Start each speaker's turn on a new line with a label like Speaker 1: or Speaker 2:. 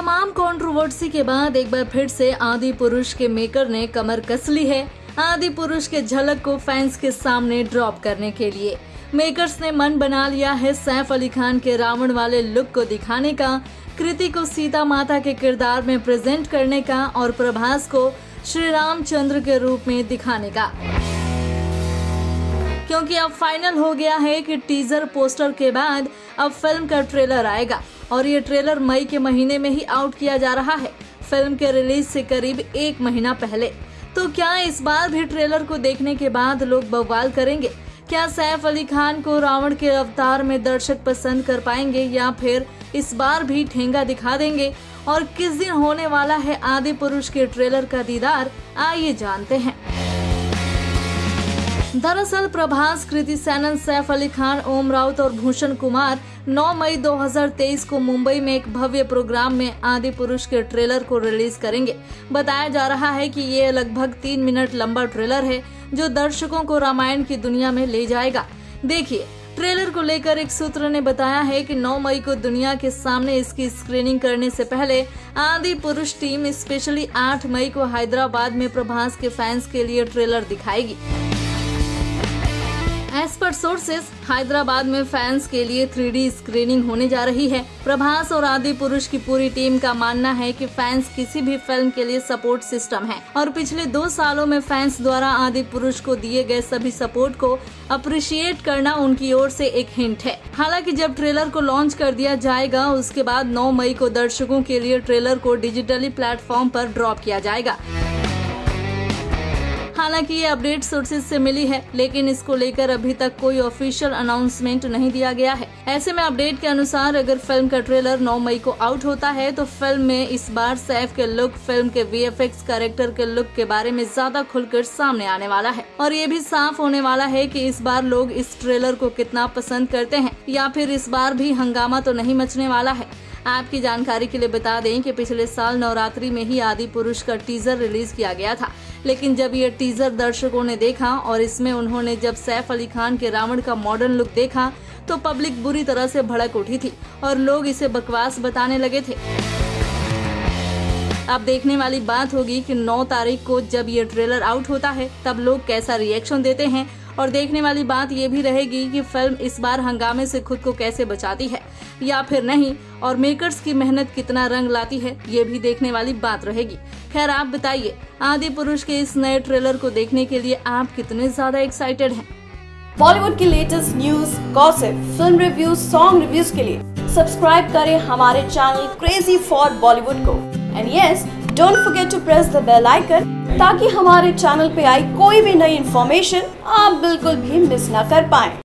Speaker 1: तमाम कंट्रोवर्सी के बाद एक बार फिर से आदि पुरुष के मेकर ने कमर कस ली है आदि पुरुष के झलक को फैंस के सामने ड्रॉप करने के लिए। मेकर्स ने मन बना लिया है सैफ अली खान के रावण वाले लुक को दिखाने का, कृति को सीता माता के किरदार में प्रेजेंट करने का और प्रभास को श्री रामचंद्र के रूप में दिखाने का। क्योंकि अब फाइनल हो गया है कि टीजर पोस्टर के बाद अब फिल्म का ट्रेलर आएगा और ये ट्रेलर मई के महीने में ही आउट किया जा रहा है, फिल्म के रिलीज से करीब 1 महीना पहले। तो क्या इस बार भी ट्रेलर को देखने के बाद लोग बवाल करेंगे? क्या सैफ अली खान को रावण के अवतार में दर्शक पसंद कर पाएंगे या फिर इस बार भी ठेंगा दिखा देंगे? और किस दिन होने वाला है आदि पुरुष के ट्रेलर का दीदार, आइए जानते हैं। दरअसल प्रभास, कृति सेनन, सैफ अली खान, ओम राउत और भूषण कुमार 9 मई 2023 को मुंबई में एक भव्य प्रोग्राम में आदि पुरुष के ट्रेलर को रिलीज करेंगे। बताया जा रहा है कि ये लगभग 3 मिनट लंबा ट्रेलर है जो दर्शकों को रामायण की दुनिया में ले जाएगा। देखिए, ट्रेलर को लेकर एक सूत्र ने बताया है कि 9 मई को दुनिया के सामने इसकी स्क्रीनिंग करने से पहले आदि पुरुष टीम स्पेशली 8 मई को हैदराबाद में प्रभास के फैंस के लिए ट्रेलर दिखाएगी। एज पर सोर्सेस, हैदराबाद में फैंस के लिए 3D स्क्रीनिंग होने जा रही है। प्रभास और आदि पुरुष की पूरी टीम का मानना है कि फैंस किसी भी फिल्म के लिए सपोर्ट सिस्टम है और पिछले 2 सालों में फैंस द्वारा आदि पुरुष को दिए गए सभी सपोर्ट को अप्रिशिएट करना उनकी ओर से एक हिंट है। हालांकि जब ट्रेलर को लॉन्च कर दिया जाएगा उसके बाद 9 मई को दर्शकों के लिए ट्रेलर को डिजिटली प्लेटफॉर्म पर ड्रॉप किया जाएगा। हालांकि ये अपडेट सोर्सेज से मिली है, लेकिन इसको लेकर अभी तक कोई ऑफिशियल अनाउंसमेंट नहीं दिया गया है। ऐसे में अपडेट के अनुसार अगर फिल्म का ट्रेलर 9 मई को आउट होता है तो फिल्म में इस बार सैफ के लुक, फिल्म के VFX, कैरेक्टर के लुक के बारे में ज्यादा खुलकर सामने आने वाला है और ये भी साफ होने वाला है कि इस बार लोग इस ट्रेलर को कितना पसंद करते हैं या फिर इस बार भी हंगामा तो नहीं मचने वाला है। आपकी जानकारी के लिए बता दें कि पिछले साल नवरात्रि में ही आदि पुरुष का टीजर रिलीज किया गया था, लेकिन जब ये टीजर दर्शकों ने देखा और इसमें उन्होंने जब सैफ अली खान के रावण का मॉडर्न लुक देखा तो पब्लिक बुरी तरह से भड़क उठी थी और लोग इसे बकवास बताने लगे थे। अब देखने वाली बात होगी कि 9 तारीख को जब ये ट्रेलर आउट होता है तब लोग कैसा रिएक्शन देते हैं और देखने वाली बात ये भी रहेगी कि फिल्म इस बार हंगामे से खुद को कैसे बचाती है या फिर नहीं और मेकर्स की मेहनत कितना रंग लाती है, ये भी देखने वाली बात रहेगी। खैर, आप बताइए, आदि पुरुष के इस नए ट्रेलर को देखने के लिए आप कितने ज्यादा एक्साइटेड हैं?
Speaker 2: बॉलीवुड की latest news, gossip, film reviews, song reviews के लिए सब्सक्राइब करें हमारे चैनल क्रेजी फॉर बॉलीवुड को। And yes, don't forget to press the bell icon ताकि हमारे चैनल पे आई कोई भी नई इन्फॉर्मेशन आप बिल्कुल भी मिस ना कर पाएं।